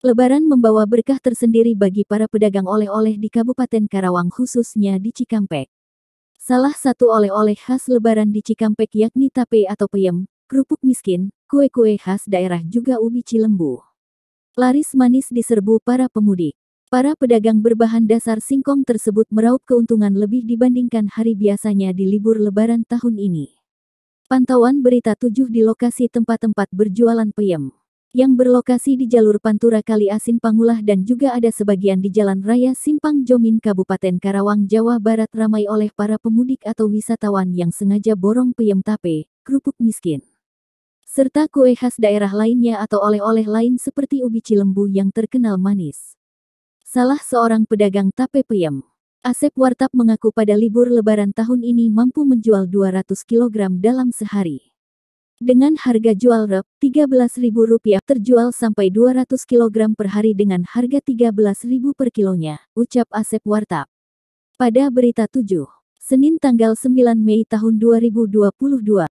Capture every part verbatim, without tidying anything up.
Lebaran membawa berkah tersendiri bagi para pedagang oleh-oleh di Kabupaten Karawang khususnya di Cikampek. Salah satu oleh-oleh khas Lebaran di Cikampek yakni tape atau peyem, kerupuk miskin, kue-kue khas daerah juga ubi cilembu. Laris manis diserbu para pemudik. Para pedagang berbahan dasar singkong tersebut meraup keuntungan lebih dibandingkan hari biasanya di libur Lebaran tahun ini. Pantauan Berita tujuh di lokasi tempat-tempat berjualan peyem yang berlokasi di jalur Pantura Kali Asin Pangulah dan juga ada sebagian di Jalan Raya Simpang Jomin Kabupaten Karawang Jawa Barat ramai oleh para pemudik atau wisatawan yang sengaja borong peyem tape, kerupuk miskin, serta kue khas daerah lainnya atau oleh-oleh lain seperti ubi cilembu yang terkenal manis. Salah seorang pedagang tape peyem, Asep Wartap mengaku pada libur Lebaran tahun ini mampu menjual dua ratus kilogram dalam sehari. Dengan harga jual rep tiga belas ribu rupiah terjual sampai dua ratus kilogram per hari dengan harga tiga belas ribu per kilonya, ucap Asep Wartap. Pada Berita tujuh, Senin tanggal sembilan Mei tahun dua ribu dua puluh dua.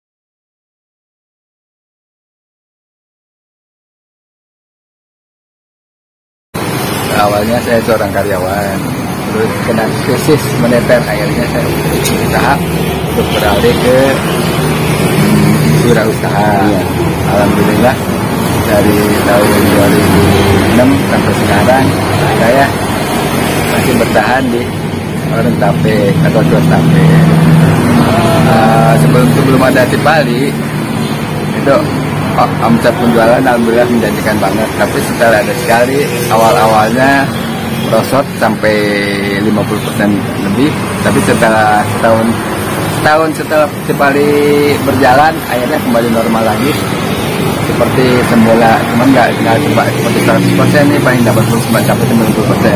Awalnya saya seorang karyawan, terus kena krisis moneter, akhirnya saya berusaha untuk beralih ke wirausaha. Ya. Alhamdulillah dari tahun dua ribu enam sampai sekarang saya masih bertahan di warung tape atau jual tape. Uh, sebelum sebelum ada Cipali itu oh, omset penjualan alhamdulillah menjanjikan banget. Tapi setelah ada sekali awal-awalnya merosot sampai lima puluh persen lebih. Tapi setelah setahun tahun setelah Cipali berjalan, akhirnya kembali normal lagi seperti semula, cuman nggak nggak coba seperti seratus persen nih, paling dapat cuma sampai sembilan puluh persen.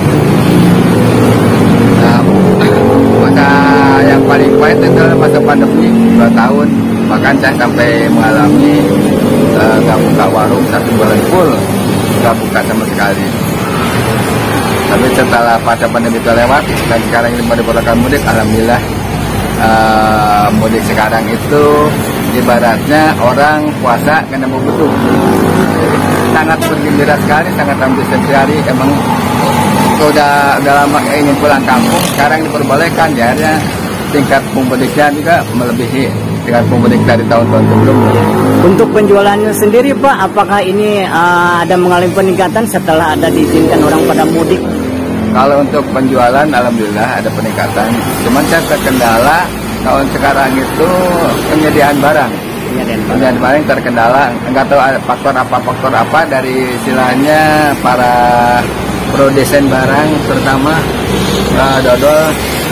Nah, masa yang paling pahit itu masa pandemi dua tahun, bahkan saya sampai mengalami nggak uh, buka warung satu bulan full, nggak buka sama sekali. Tapi setelah pada pandemi itu lewat dan sekarang ini diperbolehkan mudik, alhamdulillah. Uh, mudik sekarang itu ibaratnya orang puasa kena mau betul, sangat bergembira sekali, sangat ambisius sekali. Emang udah udah lama ingin pulang kampung, sekarang diperbolehkan, ya akhirnya tingkat pemudiknya juga melebihi tingkat pemudik dari tahun-tahun sebelumnya. Untuk penjualannya sendiri Pak, apakah ini uh, ada mengalami peningkatan setelah ada diizinkan orang pada mudik? Kalau untuk penjualan, alhamdulillah ada peningkatan. Cuman saya terkendala tahun sekarang itu penyediaan barang. Penyediaan barang terkendala. Enggak tahu ada faktor apa faktor apa dari istilahnya para produsen barang, terutama uh, dodol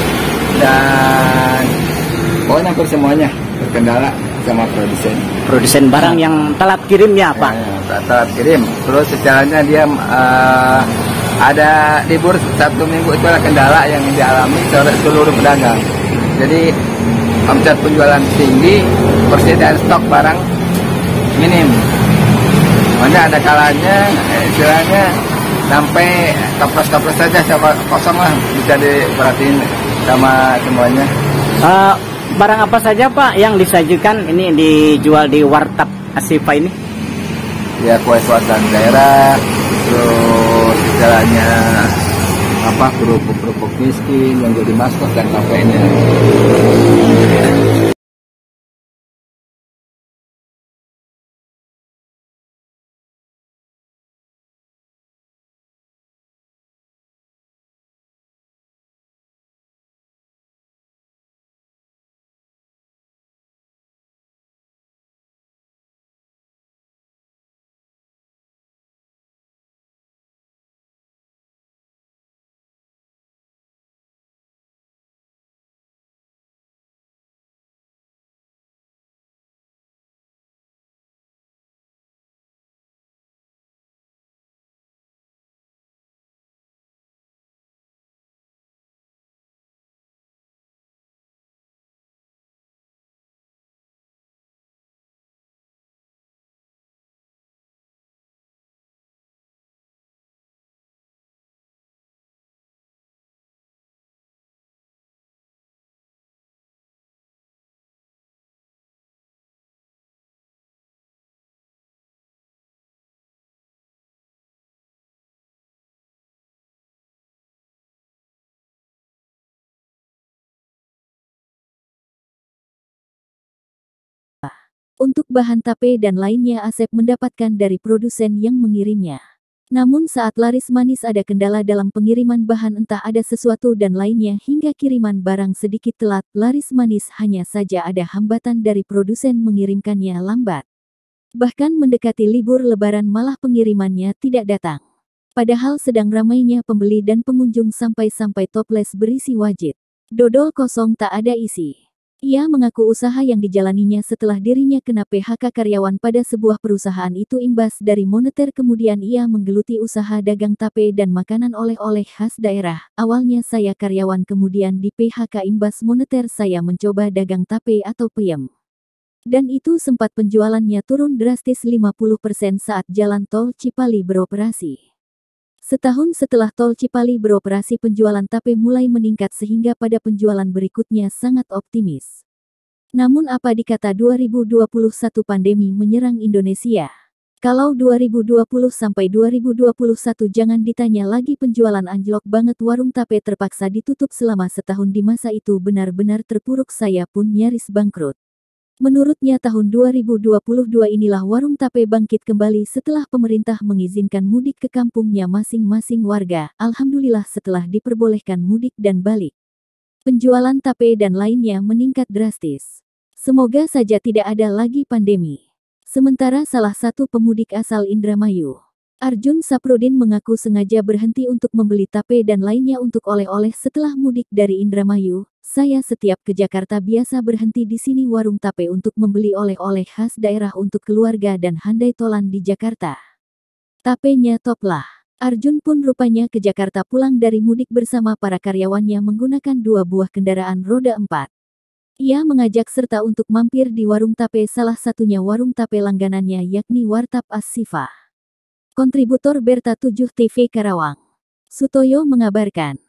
dan pokoknya hampir semuanya terkendala sama produsen. Produsen barang yang telat kirim ya Pak? Ya, telat kirim. Terus secaranya dia uh, ada libur satu minggu, itu adalah kendala yang dialami oleh seluruh pedagang. Jadi omset penjualan tinggi, persediaan stok barang minim. Makanya ada kalanya istilahnya sampai toples-toples saja kosong lah, bisa diperhatiin sama semuanya. Uh, barang apa saja Pak yang disajikan ini dijual di Wartap Asifa ini? Ya kue kuatan daerah, terus jalannya apa kerupuk-kerupuk miskin yang jadi maskot dan tapenya. Untuk bahan tape dan lainnya Asep mendapatkan dari produsen yang mengirimnya. Namun saat laris manis ada kendala dalam pengiriman bahan, entah ada sesuatu dan lainnya hingga kiriman barang sedikit telat. Laris manis hanya saja ada hambatan dari produsen mengirimkannya lambat. Bahkan mendekati libur lebaran malah pengirimannya tidak datang. Padahal sedang ramainya pembeli dan pengunjung sampai-sampai toples berisi wajit. Dodol kosong tak ada isi. Ia mengaku usaha yang dijalaninya setelah dirinya kena P H K karyawan pada sebuah perusahaan itu imbas dari moneter, kemudian ia menggeluti usaha dagang tape dan makanan oleh-oleh khas daerah. Awalnya saya karyawan, kemudian di P H K imbas moneter saya mencoba dagang tape atau peyem. Dan itu sempat penjualannya turun drastis lima puluh persen saat jalan tol Cipali beroperasi. Setahun setelah tol Cipali beroperasi, penjualan tape mulai meningkat sehingga pada penjualan berikutnya sangat optimis. Namun apa dikata dua ribu dua puluh satu pandemi menyerang Indonesia. Kalau dua ribu dua puluh sampai dua ribu dua puluh satu jangan ditanya lagi, penjualan anjlok banget, warung tape terpaksa ditutup selama setahun. Di masa itu benar-benar terpuruk, saya pun nyaris bangkrut. Menurutnya tahun dua ribu dua puluh dua inilah warung tape bangkit kembali setelah pemerintah mengizinkan mudik ke kampungnya masing-masing warga. Alhamdulillah setelah diperbolehkan mudik dan balik, penjualan tape dan lainnya meningkat drastis. Semoga saja tidak ada lagi pandemi. Sementara salah satu pemudik asal Indramayu, Arjun Saprudin, mengaku sengaja berhenti untuk membeli tape dan lainnya untuk oleh-oleh setelah mudik dari Indramayu. Saya setiap ke Jakarta biasa berhenti di sini warung tape untuk membeli oleh-oleh khas daerah untuk keluarga dan handai tolan di Jakarta. Tapenya top lah. Arjun pun rupanya ke Jakarta pulang dari mudik bersama para karyawannya menggunakan dua buah kendaraan roda empat. Ia mengajak serta untuk mampir di warung tape, salah satunya warung tape langganannya yakni Wartap As-Sifa. Kontributor Berta tujuh T V Karawang, Sutoyo mengabarkan.